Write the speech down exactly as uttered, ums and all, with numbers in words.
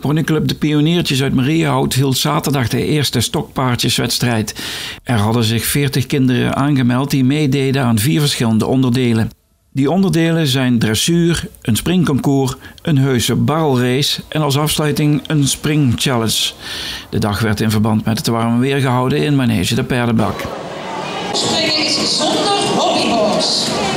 Ponyclub De Pioniertjes uit Mariëhout hield zaterdag de eerste stokpaardjeswedstrijd. Er hadden zich veertig kinderen aangemeld die meededen aan vier verschillende onderdelen. Die onderdelen zijn dressuur, een springconcours, een heuse barrelrace en als afsluiting een springchallenge. De dag werd in verband met het warme weer gehouden in Manege de Paardenbak. Springen is zonder hobbyhorse.